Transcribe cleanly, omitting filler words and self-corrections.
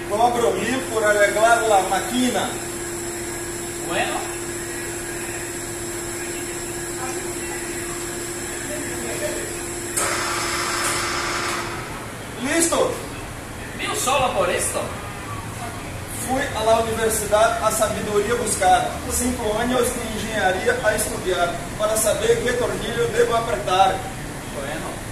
Cobro 1000 por arreglar la máquina. Bueno. Listo. 1000 solo por esto. Fui a la universidad a sabiduría buscar. 5 años de engenharia a estudiar para saber qué tornillo debo apretar. Bueno.